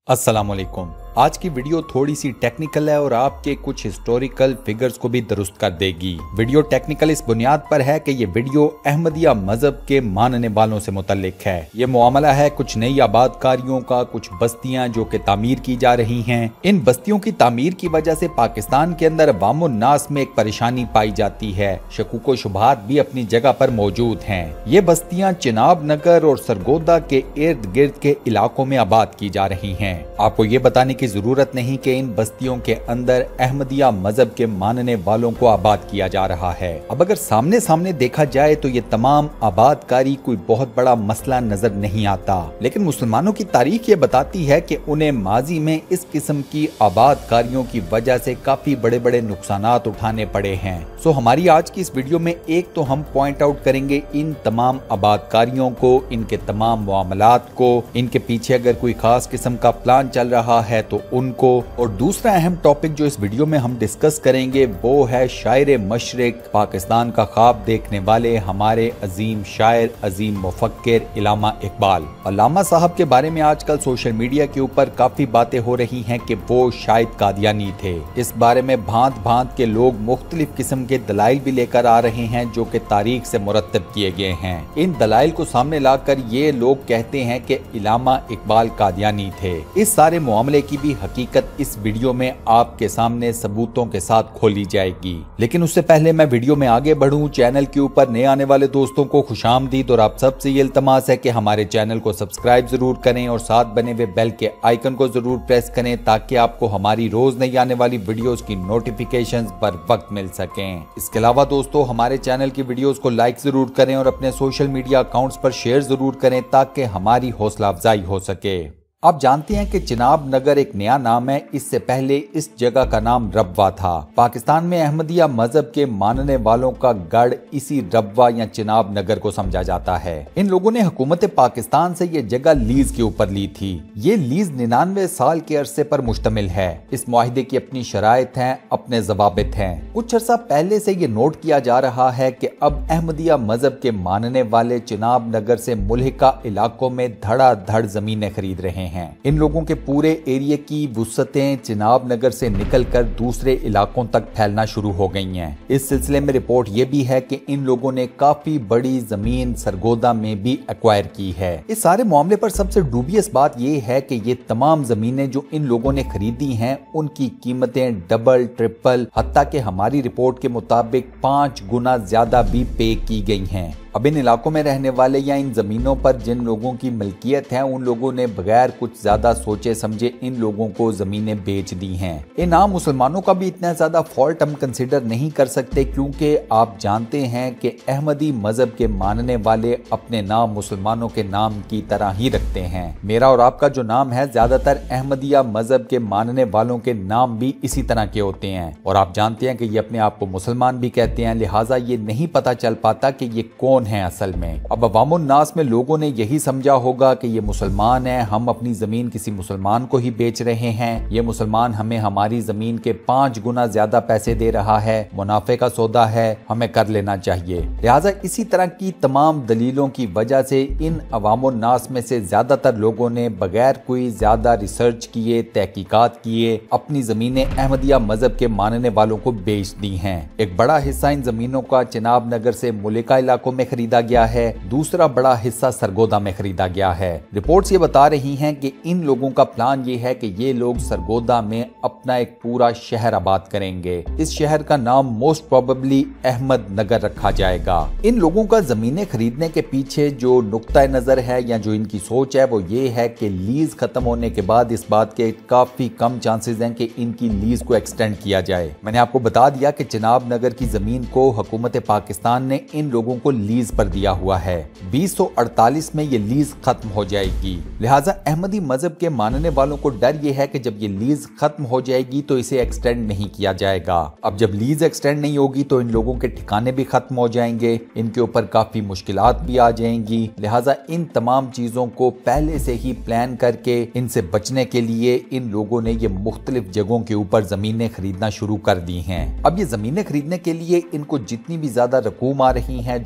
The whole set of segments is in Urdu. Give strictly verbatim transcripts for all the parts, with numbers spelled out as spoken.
अस्सलाम वालेकुम। आज की वीडियो थोड़ी सी टेक्निकल है और आपके कुछ हिस्टोरिकल फिगर्स को भी दुरुस्त कर देगी। वीडियो टेक्निकल इस बुनियाद पर है कि ये वीडियो अहमदिया मजहब के मानने वालों से मुतल्लिक है। ये मामला है कुछ नई आबादकारियों का, कुछ बस्तियां जो कि तामीर की जा रही हैं। इन बस्तियों की तामीर की वजह से पाकिस्तान के अंदर अवाम नास में एक परेशानी पाई जाती है। शकूक व शुबहात भी अपनी जगह पर मौजूद हैं। ये बस्तियां चिनाब नगर और सरगोदा के इर्द गिर्द के इलाकों में आबाद की जा रही हैं। आपको ये बताने की जरूरत नहीं कि इन बस्तियों के अंदर अहमदिया मजहब के मानने वालों को आबाद किया जा रहा है। अब अगर सामने सामने देखा जाए तो ये तमाम आबादकारी कोई बहुत बड़ा मसला नजर नहीं आता, लेकिन मुसलमानों की तारीख ये बताती है कि उन्हें माजी में इस किस्म की आबादकारियों की वजह से काफी बड़े बड़े नुकसानात उठाने पड़े हैं। सो हमारी आज की इस वीडियो में एक तो हम पॉइंट आउट करेंगे इन तमाम आबादकारियों को, इनके तमाम मामलात को, इनके पीछे अगर कोई खास किस्म का प्लान चल रहा है तो उनको, और दूसरा अहम टॉपिक जो इस वीडियो में हम डिस्कस करेंगे वो है शायर मशरिक, पाकिस्तान का ख्वाब देखने वाले हमारे अजीम शायर, अजीम मुफक्किर इल्लामा इकबाल। अल्लामा साहब के बारे में आजकल सोशल मीडिया के ऊपर काफी बातें हो रही हैं कि वो शायद कादियानी थे। इस बारे में भांत भांत के लोग मुख्तलिफ किस्म के दलाइल भी लेकर आ रहे हैं जो कि तारीख से मुरतब किए गए हैं। इन दलाइल को सामने लाकर ये लोग कहते हैं कि इल्लामा इकबाल कादियानी थे। इस सारे मामले की भी हकीकत इस वीडियो में आपके सामने सबूतों के साथ खोली जाएगी। लेकिन उससे पहले मैं वीडियो में आगे बढ़ूं, चैनल के ऊपर नए आने वाले दोस्तों को खुशामदीद, और आप सबसे ये इल्तमास है कि हमारे चैनल को सब्सक्राइब जरूर करें और साथ बने हुए बेल के आइकन को जरूर प्रेस करें ताकि आपको हमारी रोज नई आने वाली वीडियोस की नोटिफिकेशंस बर वक्त मिल सकें। इसके अलावा दोस्तों हमारे चैनल की वीडियोस को लाइक जरूर करें और अपने सोशल मीडिया अकाउंट्स पर शेयर जरूर करें ताकि हमारी हौसला अफजाई हो सके। आप जानते हैं कि चिनाब नगर एक नया नाम है। इससे पहले इस जगह का नाम रब्वा था। पाकिस्तान में अहमदिया मजहब के मानने वालों का गढ़ इसी रब्वा या चिनाब नगर को समझा जाता है। इन लोगों ने हुकूमत पाकिस्तान से ये जगह लीज के ऊपर ली थी। ये लीज निन्यानवे साल के अरसे पर मुश्तमिल है। इस मुआहिदे की अपनी शराइत हैं, अपने जवाबित हैं। कुछ अर्सा पहले से ये नोट किया जा रहा है कि अब अहमदिया मजहब के मानने वाले चिनाब नगर से मुल्हिका इलाकों में धड़ाधड़ जमीनें खरीद रहे हैं। इन लोगों के पूरे एरिया की वुसअतें चिनाब नगर से निकलकर दूसरे इलाकों तक फैलना शुरू हो गई हैं। इस सिलसिले में रिपोर्ट ये भी है कि इन लोगों ने काफी बड़ी जमीन सरगोदा में भी एक्वायर की है। इस सारे मामले पर सबसे डूबियस बात ये है कि ये तमाम जमीनें जो इन लोगों ने खरीदी हैं उनकी कीमतें डबल, ट्रिपल, हत्ता कि हमारी रिपोर्ट के मुताबिक पांच गुना ज्यादा भी पे की गई हैं। अब इन इलाकों में रहने वाले या इन जमीनों पर जिन लोगों की मिल्कियत है उन लोगों ने बगैर कुछ ज्यादा सोचे समझे इन लोगों को जमीनें बेच दी हैं। इन आम मुसलमानों का भी इतना ज्यादा फॉल्ट हम कंसिडर नहीं कर सकते क्योंकि आप जानते हैं कि अहमदी मजहब के मानने वाले अपने नाम मुसलमानों के नाम की तरह ही रखते हैं। मेरा और आपका जो नाम है ज्यादातर अहमदिया मजहब के मानने वालों के नाम भी इसी तरह के होते हैं और आप जानते हैं कि ये अपने आप को मुसलमान भी कहते हैं, लिहाजा ये नहीं पता चल पाता कि ये कौन हैं असल में। अब अवामुन नास में लोगों ने यही समझा होगा कि ये मुसलमान है, हम अपनी जमीन किसी मुसलमान को ही बेच रहे हैं, ये मुसलमान हमें हमारी जमीन के पांच गुना ज्यादा पैसे दे रहा है, मुनाफे का सौदा है, हमें कर लेना चाहिए। लिहाजा इसी तरह की तमाम दलीलों की वजह से इन अवामुन नास में से ज्यादातर लोगों ने बगैर कोई ज्यादा रिसर्च किए, तहकीकात किए अपनी जमीनें अहमदिया मजहब के मानने वालों को बेच दी हैं। एक बड़ा हिस्सा इन जमीनों का चिनाब नगर से मुल्हिका इलाकों में खरीदा गया है, दूसरा बड़ा हिस्सा सरगोदा में खरीदा गया है। रिपोर्ट्स ये बता रही हैं कि इन लोगों का प्लान ये है कि ये लोग सरगोदा में अपना एक पूरा शहर आबाद करेंगे। इस शहर का नाम मोस्ट प्रोबेबली अहमद नगर रखा जाएगा। इन लोगों का जमीनें खरीदने के पीछे जो नुक्ता नजर है या जो इनकी सोच है वो ये है कि लीज खत्म होने के बाद इस बात के काफी कम चांसेस हैं कि इनकी लीज को एक्सटेंड किया जाए। मैंने आपको बता दिया कि चिनाब नगर की जमीन को हुकूमत पाकिस्तान ने इन लोगों को लीज पर दिया हुआ है। बीस सौ अड़तालीस में ये लीज खत्म हो जाएगी। लिहाजा अहमदी मजहब के मानने वालों को डर ये है कि जब ये लीज खत्म हो जाएगी तो इसे एक्सटेंड नहीं किया जाएगा। अब जब लीज एक्सटेंड नहीं होगी तो इन लोगों के ठिकाने भी खत्म हो जाएंगे, इनके ऊपर काफी मुश्किलात भी आ जाएंगी। लिहाजा इन तमाम चीजों को पहले से ही प्लान करके इनसे बचने के लिए इन लोगों ने ये मुख्तलिफ जगहों के ऊपर जमीनें खरीदना शुरू कर दी हैं। अब ये जमीनें खरीदने के लिए इनको जितनी भी ज्यादा रकूम आ रही है, जो फंड्स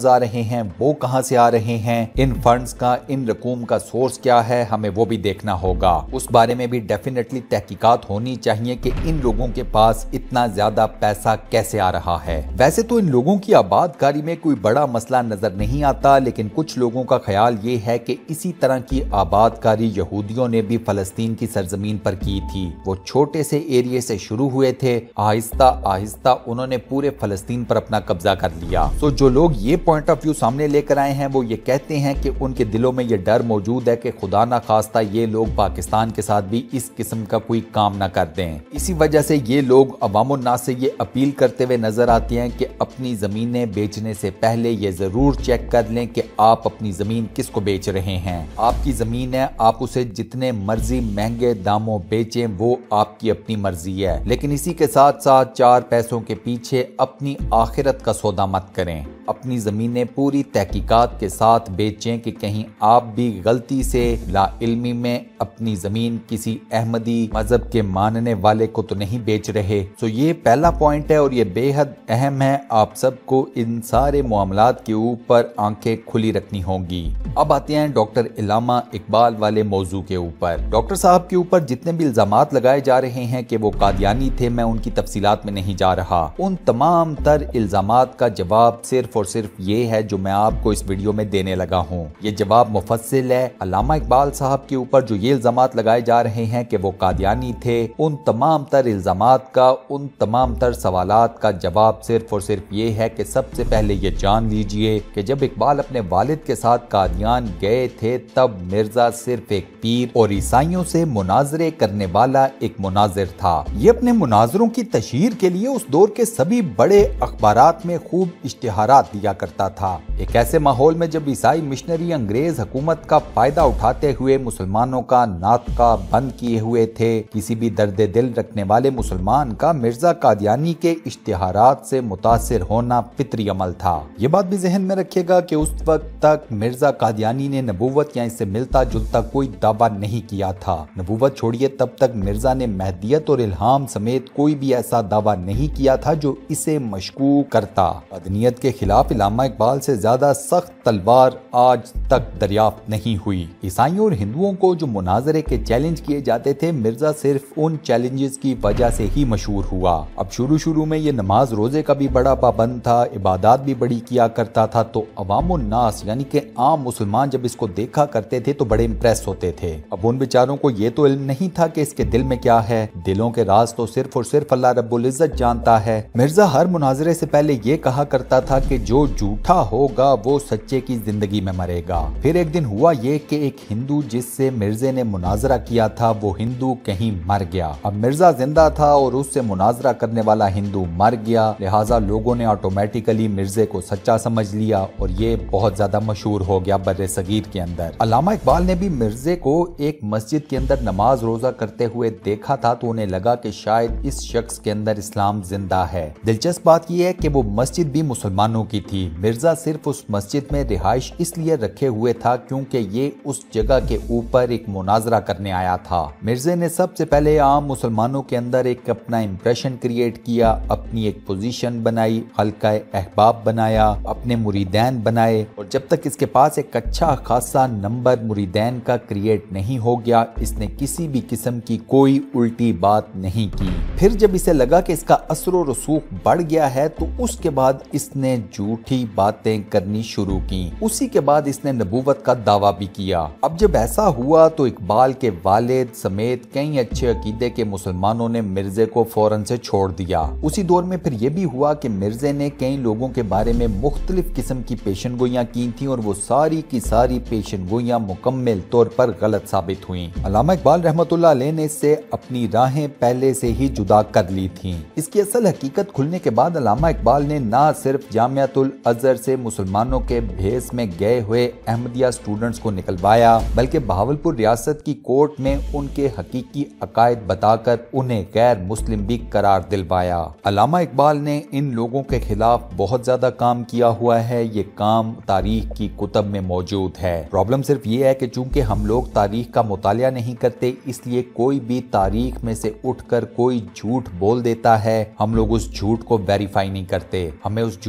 آ رہے ہیں وہ کہاں سے آ رہے ہیں, ان فنڈز کا, ان رقوم کا سورس کیا ہے, ہمیں وہ بھی دیکھنا ہوگا. اس بارے میں بھی ڈیفینیٹلی تحقیقات ہونی چاہیے کہ ان لوگوں کے پاس اتنا زیادہ پیسہ کیسے آ رہا ہے. ویسے تو ان لوگوں کی آباد کاری میں کوئی بڑا مسئلہ نظر نہیں آتا, لیکن کچھ لوگوں کا خیال یہ ہے کہ اسی طرح کی آباد کاری یہودیوں نے بھی فلسطین کی سرزمین پر کی تھی. وہ چھوٹے سے ایریے سے شروع ہوئے تھے, آہستہ آہستہ انہوں نے پورے فلسطین پر اپنا قبضہ کر لیا. تو جو لوگ یہ پوائنٹ آف ویو سامنے لے کر آئے ہیں وہ یہ کہتے ہیں کہ ان کے دلوں میں یہ ڈر موجود ہے کہ خدا نہ خواستہ یہ لوگ پاکستان کے ساتھ بھی اس قسم کا کوئی کام نہ کر دیں. اسی وجہ سے یہ لوگ عوام الناس سے یہ اپیل کرتے ہوئے نظر آتے ہیں کہ اپنی زمینیں بیچنے سے پہلے یہ ضرور چیک کر لیں کہ آپ اپنی زمین کس کو بیچ رہے ہیں. آپ کی زمین ہے, آپ اسے جتنے مرضی مہنگے داموں بیچیں, وہ آپ کی اپنی مرضی ہے, لیکن اسی کے ساتھ ساتھ چار پیسوں کے پیچھے اپنی آخرت کا سودا مت کریں. اپنی زمینیں پوری تحقیقات کے ساتھ بیچیں کہ کہیں آپ بھی غلطی سے لا علمی میں اپنی زمین کسی احمدی مذہب کے ماننے والے کو تو نہیں بیچ رہے. تو یہ پہلا پوائنٹ ہے اور یہ بے حد اہم ہے. آپ سب کو ان سارے معاملات کے اوپر آنکھیں کھلی رکھنی ہوں گی. اب آتے ہیں ڈاکٹر علامہ اقبال والے موضوع کے اوپر. ڈاکٹر صاحب کے اوپر جتنے بھی الزامات لگائے جا رہے ہیں کہ وہ قادیانی تھے, میں ان کی تفصیلات میں نہیں جا رہا. ان تمام تر الزامات کا جواب صرف اور صرف یہ ہے جو میں آپ کو اس ویڈیو میں دینے لگا ہوں. یہ جواب مفصل ہے. علامہ اقبال صاحب کے اوپر جو یہ الزامات لگائے جا رہے ہیں کہ وہ قادیانی تھے, ان تمام تر الزامات کا, ان تمام تر سوالات کا جواب صرف اور صرف یہ ہے کہ سب سے پہلے یہ جان لیجئے کہ جب اقبال اپنے والد کے ساتھ قادیان گئے تھے تب مرزا صرف ایک پیر اور عیسائیوں سے مناظرے کرنے والا ایک مناظر تھا. یہ اپنے مناظروں کی تشہیر کے لیے اس دور کے سبھی بڑے اخبارات میں خوب اشتہارات دیا کرتا تھا. ایک ایسے ماحول میں جب عیسائی مشنری انگریز حکومت کا فائدہ اٹھاتے ہوئے مسلمانوں کا ناطقہ بند کیے ہوئے تھے, کسی بھی درد دل رکھنے والے مسلمان کا مرزا قادیانی کے اشتہارات سے متاثر ہونا فطری عمل تھا. یہ بات بھی ذہن میں رکھیے گا کہ اس وقت تک مرزا قادیانی نے نبوت یا اس سے ملتا جلتا کوئی دعویٰ نہیں کیا تھا. نبوت چھوڑیے, تب تک مرزا نے مہدیت اور الہام سمیت کوئی بھی ایسا دعویٰ نہیں کیا تھا جو اسے مشکوک کرتا. مدنیت کے خلاف علامہ اقبال سے زیادہ سخت تلوار آج تک دریافت نہیں ہوئی. عیسائیوں اور ہندوؤں کو جو مناظرے کے چیلنج کیے جاتے تھے, مرزا صرف ان چیلنجز کی وجہ سے ہی مشہور ہوا. اب شروع شروع میں یہ نماز روزے کا بھی بڑا پابند تھا, عبادات بھی بڑی کیا کرتا تھا, تو عوام الناس یعنی کہ عام مسلمان جب اس کو دیکھا کرتے تھے تو بڑے امپریس ہوتے تھے. اب ان بیچاروں کو یہ تو علم نہیں تھا کہ اس کے دل میں کیا ہے. دلوں کے راز تو صرف اور صرف اللہ رب العزت جانتا ہے. مرزا ہر مناظرے سے پہلے یہ کہا کرتا تھا کہ جو جھوٹا ہوگا وہ سچے کی زندگی میں مرے گا. پھر ایک دن ہوا یہ کہ ایک ہندو جس سے مرزے نے مناظرہ کیا تھا, وہ ہندو کہیں مر گیا. اب مرزا زندہ تھا اور اس سے مناظرہ کرنے والا ہندو مر گیا, لہٰذا لوگوں نے آٹومیٹیکلی مرزے کو سچا سمجھ لیا اور یہ بہت زیادہ مشہور ہو گیا بر صغیر کے اندر. علامہ اقبال نے بھی مرزے کو ایک مسجد کے اندر نماز روزہ کرتے ہوئے دیکھا تھا, تو انہیں لگا کہ شاید اس شخص کے اندر اسلام زندہ ہے. دلچسپ بات یہ ہے کہ وہ مسجد بھی مسلمانوں کی تھی. مرزا صرف اس مسجد میں رہائش اس لیے رکھے ہوئے تھا کیونکہ یہ اس جگہ کے اوپر ایک مناظرہ کرنے آیا تھا. مرزے نے سب سے پہلے عام مسلمانوں کے اندر ایک اپنا امپریشن کریٹ کیا, اپنی ایک پوزیشن بنائی, حلقہ احباب بنایا, اپنے مریدین بنائے, اور جب تک اس کے پاس ایک اچھا خاصا نمبر مریدین کا کریٹ نہیں ہو گیا, اس نے کسی بھی قسم کی کوئی الٹی بات نہیں کی. پھر جب اسے لگا کہ اس کا اثر و رسوخ بڑھ گیا ہے تو اس کے بعد اس نے جھوٹی باتیں کرنی شروع کی. اسی کے بعد اس نے نبوت کا دعویٰ بھی کیا. اب جب ایسا ہوا تو اقبال کے والد سمیت کئی اچھے عقیدے کے مسلمانوں نے مرزے کو فوراً سے چھوڑ دیا. اسی دور میں پھر یہ بھی ہوا کہ مرزے نے کئی لوگوں کے بارے میں مختلف قسم کی پیشن گوئیاں کی تھیں, اور وہ ساری کی ساری پیشن گوئیاں مکمل طور پر غلط ثابت ہوئیں. علامہ اقبال رحمۃ اللہ علیہ نے اس سے اپنی راہیں پہلے سے ہی جدا کر لی تھیں. اس کی اصل حقیقت کھلنے کے بعد علامہ اقبال نے نہ صرف جامعۃ الازہر سے مسلمانوں کے بھیس میں گئے ہوئے احمدیہ اسٹوڈنٹس کو نکلوایا, بلکہ بہاولپور ریاست کی کورٹ میں ان کے حقیقی عقائد بتا کر انہیں غیر مسلم بھی قرار دلوایا. علامہ اقبال نے ان لوگوں کے خلاف بہت زیادہ کام کیا ہوا ہے. یہ کام تاریخ کی کتب میں موجود ہے. پرابلم صرف یہ ہے کہ چونکہ ہم لوگ تاریخ کا مطالعہ نہیں کرتے, اس لیے کوئی بھی تاریخ میں سے اٹھ کر کوئی جھوٹ بول دیتا ہے, ہم لوگ اس جھوٹ کو ویریفائی نہیں کرتے. ہمیں اس جھوٹ کے بارے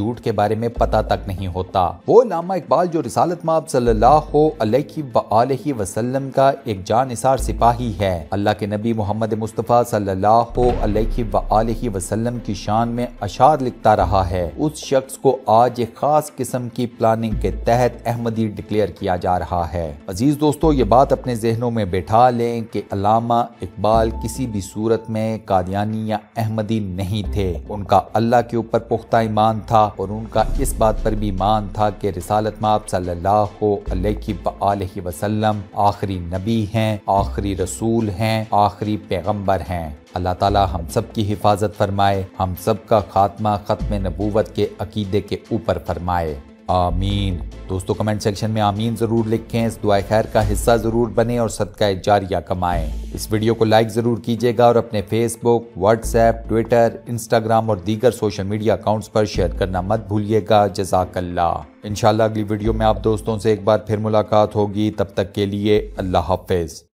بارے میں پتہ تک نہیں ہوتا۔ وہ علامہ اقبال جو رسالت مآب صلی اللہ علیہ وآلہ وسلم کا ایک جانثار سپاہی ہے، اللہ کے نبی محمد مصطفیٰ صلی اللہ علیہ وآلہ وسلم کی شان میں اشعار لکھتا رہا ہے، اس شخص کو آج ایک خاص قسم کی پلاننگ کے تحت احمدی ڈکلیئر کیا جا رہا ہے۔ عزیز دوستو، یہ بات اپنے ذہنوں میں بیٹھا لیں کہ علامہ اقبال کسی بھی صورت میں قادیانی یا احمدی نہیں تھے۔ ان کا اللہ کے اوپر پختہ ایمان تھا اور ان کا اس بات پر بھی ایمان تھا کہ رسالت مآب صلی اللہ علیہ وآلہ وسلم آخری نبی ہیں، آخری رسول ہیں، آخری پیغمبر ہیں۔ اللہ تعالی ہم سب کی حفاظت فرمائے، ہم سب کا خاتمہ ختم نبوت کے عقیدے کے اوپر فرمائے، آمین۔ دوستو کمنٹ سیکشن میں آمین ضرور لکھیں، اس دعائے خیر کا حصہ ضرور بنیں اور صدقہ جاریہ کمائیں۔ اس ویڈیو کو لائک ضرور کیجیے گا اور اپنے Facebook, WhatsApp, Twitter, Instagram اور دیگر سوشل میڈیا اکاؤنٹس پر شیئر کرنا مت بھولیے گا۔ جزاک اللہ۔ انشاءاللہ اگلی ویڈیو میں آپ دوستوں سے ایک بار پھر ملاقات ہوگی، تب تک کے لیے اللہ حافظ۔